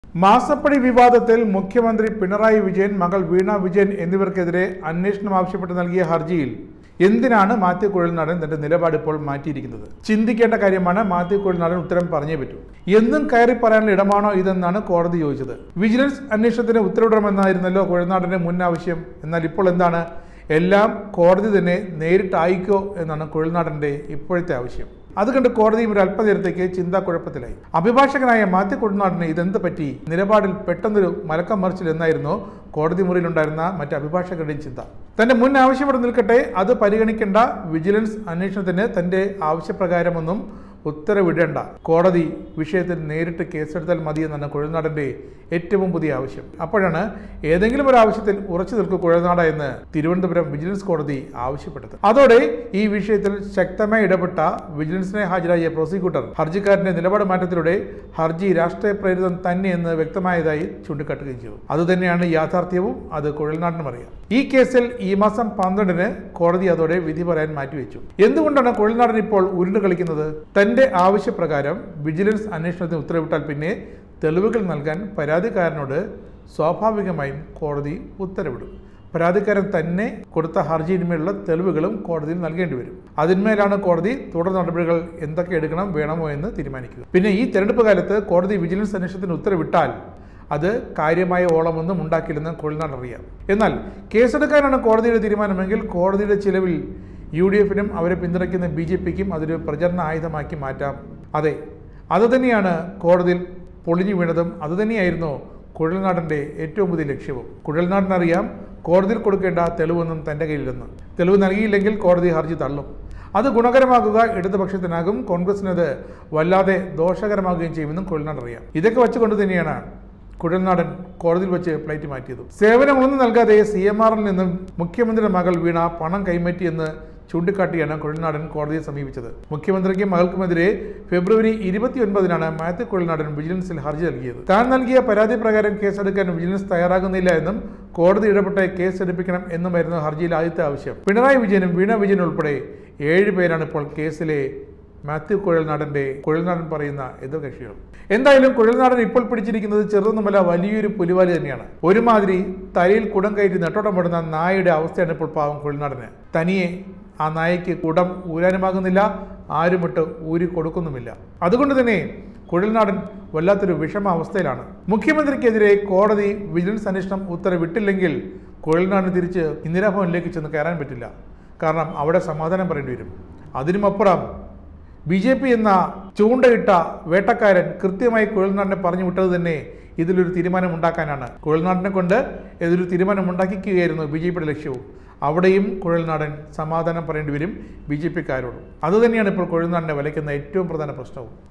മാസപ്പടി വിവാദത്തിൽ മുഖ്യമന്ത്രി പിണറായി വിജയൻ, മകൾ വീണ വിജയൻ എന്നിവർക്കെതിരെ അന്വേഷണം ആവശ്യപ്പെട്ട് നൽകിയ ഹർജിയിൽ എന്തിനാണ് മാത്യു കുഴൽനാടൻ തന്റെ നിലപാട് ഇപ്പോൾ മാറ്റിയിരിക്കുന്നത്? ചിന്തിക്കേണ്ട കാര്യമാണ്. മാത്യു കുഴൽനാടൻ ഉത്തരം പറഞ്ഞേ പറ്റൂ. എന്നും കയറി പറയാനുള്ള ഇടമാണോ ഇതെന്നാണ് കോടതി ചോദിച്ചത്. വിജിലൻസ് അന്വേഷണത്തിന് ഉത്തരവിടണമെന്നായിരുന്നല്ലോ കുഴൽനാടന്റെ മുൻ ആവശ്യം. എന്നാൽ ഇപ്പോൾ എന്താണ്? എല്ലാം കോടതി തന്നെ നേരിട്ടായിക്കോ എന്നാണ് കുഴൽനാടന്റെ ഇപ്പോഴത്തെ ആവശ്യം. അത് കണ്ട് കോടതിയും ഒരു അല്പനേരത്തേക്ക് ചിന്താക്കുഴപ്പത്തിലായി. അഭിഭാഷകനായ മാത്യു കുഴൽനാടന് ഇതെന്ത് പറ്റി? നിലപാടിൽ പെട്ടെന്നൊരു മലക്കം മറിച്ചിൽ എന്നായിരുന്നു കോടതി മുറിയിലുണ്ടായിരുന്ന മറ്റ് അഭിഭാഷകരുടെയും ചിന്ത. തന്റെ മുൻ ആവശ്യപ്പെട്ട് നിൽക്കട്ടെ, അത് പരിഗണിക്കേണ്ട, വിജിലൻസ് അന്വേഷണത്തിന് തന്റെ ആവശ്യപ്രകാരമൊന്നും ഉത്തരവിടേണ്ട, കോടതി വിഷയത്തിൽ നേരിട്ട് കേസെടുത്താൽ മതിയെന്നാണ് കുഴൽനാടന്റെ ഏറ്റവും പുതിയ ആവശ്യം. അപ്പോഴാണ് ഏതെങ്കിലും ഒരു ആവശ്യത്തിൽ ഉറച്ചു നിൽക്കൂ കുഴൽനാട എന്ന് തിരുവനന്തപുരം വിജിലൻസ് കോടതി ആവശ്യപ്പെട്ടത്. അതോടെ ഈ വിഷയത്തിൽ ശക്തമായി ഇടപെട്ട വിജിലൻസിനെ ഹാജരായ പ്രോസിക്യൂട്ടർ ഹർജിക്കാരന്റെ നിലപാട് മാറ്റത്തിലൂടെ ഹർജി രാഷ്ട്രീയ പ്രേരിതം തന്നെയെന്ന് വ്യക്തമായതായി ചൂണ്ടിക്കാട്ടുകയും ചെയ്തു. അതുതന്നെയാണ് യാഥാർത്ഥ്യവും, അത് കുഴൽനാടനും അറിയാം. ഈ കേസിൽ ഈ മാസം 12-ന് കോടതി അതോടെ വിധി പറയാൻ മാറ്റിവെച്ചു. എന്തുകൊണ്ടാണ് കുഴൽനാടൻ ഇപ്പോൾ ഉരുണ്ട് കളിക്കുന്നത്? തന്റെ ആവശ്യപ്രകാരം വിജിലൻസ് അന്വേഷണത്തിന് ഉത്തരവിട്ടാൽ പിന്നെ തെളിവുകൾ നൽകാൻ പരാതിക്കാരനോട് സ്വാഭാവികമായും കോടതി ഉത്തരവിടും. പരാതിക്കാരൻ തന്നെ കൊടുത്ത ഹർജിയിന്മേലുള്ള തെളിവുകളും കോടതിയിൽ നൽകേണ്ടി വരും. അതിന്മേലാണ് കോടതി തുടർ നടപടികൾ എന്തൊക്കെ എടുക്കണം, വേണമോ എന്ന് തീരുമാനിക്കുക. പിന്നെ ഈ തെരഞ്ഞെടുപ്പ് കാലത്ത് കോടതി വിജിലൻസ് അന്വേഷണത്തിന് ഉത്തരവിട്ടാൽ അത് കാര്യമായ ഓളമൊന്നും ഉണ്ടാക്കില്ലെന്ന് കുഴൽനാടൻ അറിയാം. എന്നാൽ കേസെടുക്കാനാണ് കോടതിയുടെ തീരുമാനമെങ്കിൽ കോടതിയുടെ ചിലവിൽ UDF-നും അവരെ പിന്തുണയ്ക്കുന്ന BJP-ക്കും അതൊരു പ്രചരണ ആയുധമാക്കി മാറ്റാം. അതെ, അതുതന്നെയാണ് കോടതിയിൽ പൊളിഞ്ഞു വീണതും, അതുതന്നെയായിരുന്നു കുഴൽനാടൻ്റെ ഏറ്റവും പുതിയ ലക്ഷ്യവും. കുഴൽനാടനറിയാം കോടതിയിൽ കൊടുക്കേണ്ട തെളിവൊന്നും തൻ്റെ കയ്യിലെന്ന്. തെളിവ് നൽകിയില്ലെങ്കിൽ കോടതി ഹർജി തള്ളും. അത് ഗുണകരമാകുക ഇടതുപക്ഷത്തിനാകും, കോൺഗ്രസിനത് വല്ലാതെ ദോഷകരമാകുകയും ചെയ്യുമെന്നും കുഴൽനാടൻ അറിയാം. ഇതൊക്കെ വെച്ചുകൊണ്ട് തന്നെയാണ് കുഴൽനാടൻ കോടതിയിൽ വെച്ച് ഫ്ലൈറ്റ് മാറ്റിയത്. സേവനമൊന്നും നൽകാതെ CMR-ൽ നിന്നും മുഖ്യമന്ത്രിയുടെ മകൾ വീണ പണം കൈമാറ്റിയെന്ന് ചൂണ്ടിക്കാട്ടിയാണ് കുഴൽനാടൻ കോടതിയെ സമീപിച്ചത്. മുഖ്യമന്ത്രിക്കും മകൾക്കുമെതിരെ ഫെബ്രുവരി 29-നാണ് മാത്യു കുഴൽനാടൻ വിജിലൻസിൽ ഹർജി നൽകിയത്. താൻ നൽകിയ പരാതി പ്രകാരം കേസെടുക്കാൻ വിജിലൻസ് തയ്യാറാകുന്നില്ല എന്നും കോടതി ഇടപെട്ട് കേസെടുപ്പിക്കണം എന്നുമായിരുന്നു ഹർജിയിൽ ആദ്യത്തെ ആവശ്യം. പിണറായി വിജയനും വീണ വിജയനും ഉൾപ്പെടെ 7 പേരാണ് ഇപ്പോൾ കേസിലെ മാത്യു കുഴൽനാടൻ പറയുന്ന എതിർകക്ഷികൾ. എന്തായാലും കുഴൽനാടൻ ഇപ്പോൾ പിടിച്ചിരിക്കുന്നത് ചെറുതൊന്നുമല്ല, വലിയൊരു പുലിവാലി തന്നെയാണ്. ഒരുമാതിരി തലയിൽ കുടം കയറ്റി നെട്ടോട്ടം നായയുടെ അവസ്ഥയാണ് ഇപ്പോൾ പാവം കുഴൽനാടന്. തനിയെ ആ നായയ്ക്ക് കുടം ഊരാനുമാകുന്നില്ല, ആരുമിട്ട് ഊരി കൊടുക്കുന്നുമില്ല. അതുകൊണ്ട് തന്നെ കുഴൽനാടൻ വല്ലാത്തൊരു വിഷമാവസ്ഥയിലാണ്. മുഖ്യമന്ത്രിക്കെതിരെ കോടതി വിജിലൻസ് അന്വേഷണം ഉത്തരവിട്ടില്ലെങ്കിൽ കുഴൽനാടന് തിരിച്ച് ഇന്ദിരാഭവനിലേക്ക് ചെന്ന് കയറാൻ പറ്റില്ല. കാരണം അവിടെ സമാധാനം പറയേണ്ടി വരും. അതിനുമപ്പുറം BJP എന്ന ചൂണ്ടയിട്ട വേട്ടക്കാരൻ കൃത്യമായി കുഴൽനാടനെ പറഞ്ഞു വിട്ടത് തന്നെ ഇതിലൊരു തീരുമാനം ഉണ്ടാക്കാനാണ്. കുഴൽനാടനെ കൊണ്ട് ഇതൊരു തീരുമാനം ഉണ്ടാക്കിക്കുകയായിരുന്നു BJP-യുടെ ലക്ഷ്യവും. അവിടെയും കുഴൽനാടൻ സമാധാനം പറയേണ്ടി വരും BJP-ക്കാരോടും. അതുതന്നെയാണ് ഇപ്പോൾ കുഴൽനാടനെ വലയ്ക്കുന്ന ഏറ്റവും പ്രധാന പ്രശ്നവും.